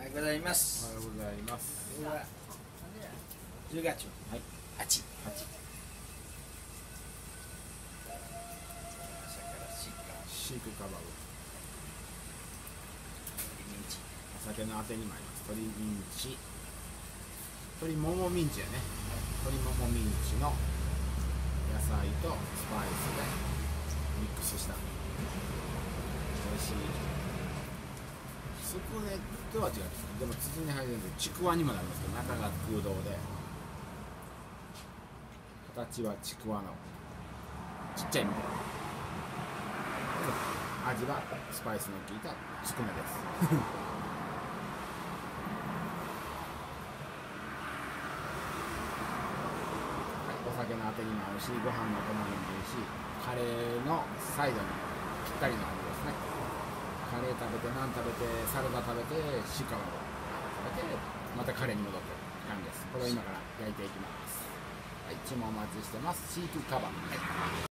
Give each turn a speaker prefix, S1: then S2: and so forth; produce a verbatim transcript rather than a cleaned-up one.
S1: ようございます。
S2: おはようございます。
S1: これはじゅうがつ
S2: はい。
S1: はち。
S2: 八。
S1: 朝からシーカー、
S2: シークカバブ。
S1: 鶏ミンチ。
S2: お酒のあてにもあります。鶏ミンチ。鶏ももミンチやね。鶏ももミンチの野菜とスパイスでミックスした美味しい。つくねとは違うんですね。でも筒に入るんでちくわにもなりますけど、中が空洞で形はちくわのちっちゃいみたいな。味はスパイスの効いたつくねです。お酒のあてにも合うし、ご飯のお供にもいいし、カレーのサイドにぴったりの味ですね。カレー食べて、ナン食べて、サラダ食べて、シカを食べて、またカレーに戻ってって感じです。これを今から焼いていきます。はい、注文お待ちしてます。シークカバー。はい